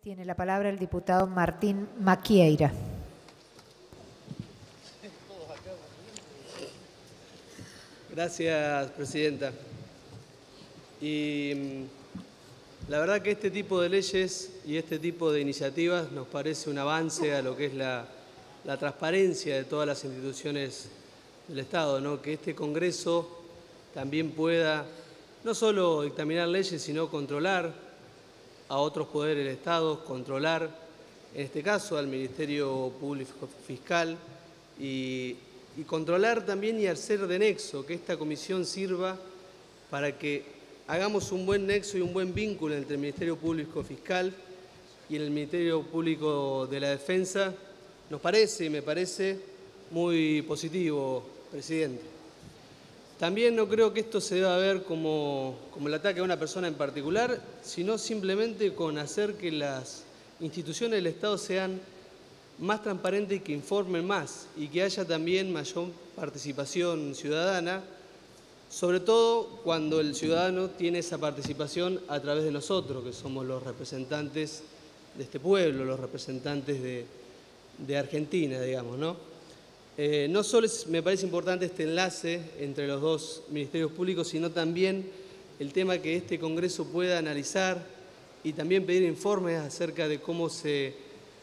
Tiene la palabra el diputado Martín Maquieira. Gracias, presidenta. La verdad que este tipo de leyes y este tipo de iniciativas nos parece un avance a lo que es la transparencia de todas las instituciones del Estado, ¿no? Que este Congreso también pueda no solo dictaminar leyes, sino controlar a otros poderes del Estado, controlar, en este caso, al Ministerio Público Fiscal y controlar también y hacer de nexo, que esta comisión sirva para que hagamos un buen nexo y un buen vínculo entre el Ministerio Público Fiscal y el Ministerio Público de la Defensa. Nos parece y me parece muy positivo, presidente. También no creo que esto se deba ver como el ataque a una persona en particular, sino simplemente con hacer que las instituciones del Estado sean más transparentes y que informen más y que haya también mayor participación ciudadana, sobre todo cuando el ciudadano tiene esa participación a través de nosotros, que somos los representantes de este pueblo, los representantes de Argentina, digamos, ¿no? No solo me parece importante este enlace entre los dos ministerios públicos, sino también el tema que este Congreso pueda analizar y también pedir informes acerca de cómo se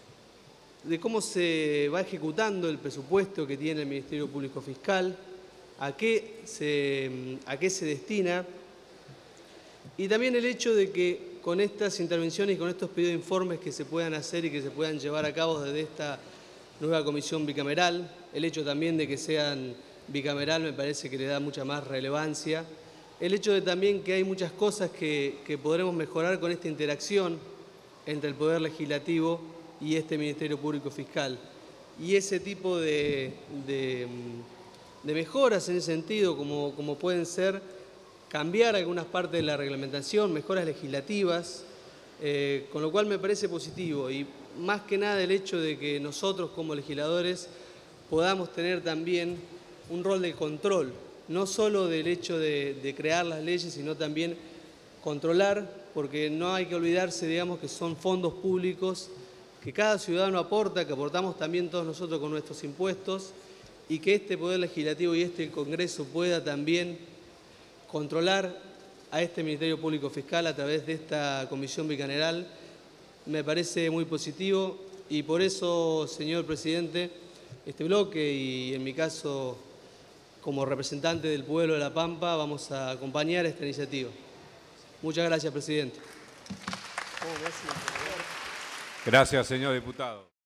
va ejecutando el presupuesto que tiene el Ministerio Público Fiscal, a qué se destina, y también el hecho de que con estas intervenciones y con estos pedidos de informes que se puedan hacer y que se puedan llevar a cabo desde esta nueva comisión bicameral, el hecho también de que sean bicameral me parece que le da mucha más relevancia, el hecho de también que hay muchas cosas que podremos mejorar con esta interacción entre el Poder Legislativo y este Ministerio Público Fiscal. Y ese tipo de mejoras en ese sentido, como pueden ser cambiar algunas partes de la reglamentación, mejoras legislativas, con lo cual me parece positivo. Y más que nada el hecho de que nosotros como legisladores podamos tener también un rol de control, no solo del hecho de crear las leyes, sino también controlar, porque no hay que olvidarse, digamos, que son fondos públicos que cada ciudadano aporta, que aportamos también todos nosotros con nuestros impuestos, y que este Poder Legislativo y este Congreso pueda también controlar a este Ministerio Público Fiscal a través de esta comisión bicameral, me parece muy positivo y por eso, señor presidente, este bloque y en mi caso como representante del pueblo de La Pampa vamos a acompañar esta iniciativa. Muchas gracias, presidente. Gracias, señor diputado.